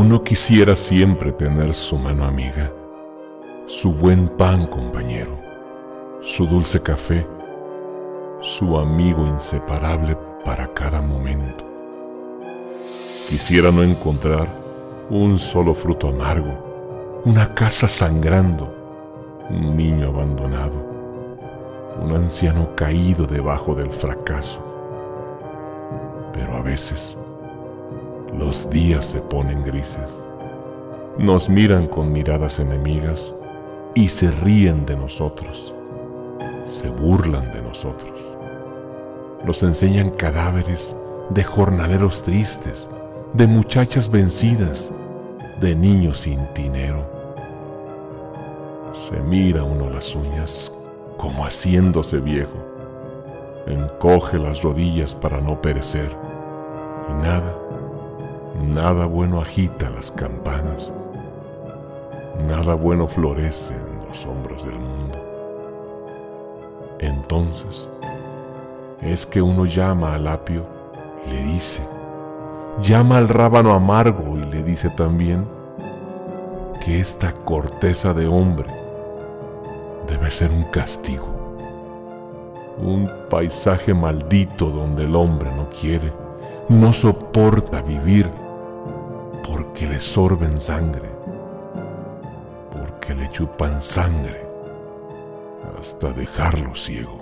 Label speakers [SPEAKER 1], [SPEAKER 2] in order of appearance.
[SPEAKER 1] Uno quisiera siempre tener su mano amiga, su buen pan compañero, su dulce café, su amigo inseparable para cada momento. Quisiera no encontrar un solo fruto amargo, una casa sangrando, un niño abandonado, un anciano caído debajo del fracaso. Pero a veces los días se ponen grises, nos miran con miradas enemigas y se ríen de nosotros, se burlan de nosotros. Nos enseñan cadáveres de jornaleros tristes, de muchachas vencidas, de niños sin dinero. Se mira uno las uñas como haciéndose viejo, encoge las rodillas para no perecer y nada bueno agita las campanas, nada bueno florece en los hombros del mundo. Entonces es que uno llama al apio y le dice, llama al rábano amargo y le dice también que esta corteza de hombre debe ser un castigo, un paisaje maldito donde el hombre no quiere, no soporta vivir porque le sorben sangre, porque le chupan sangre hasta dejarlo ciego.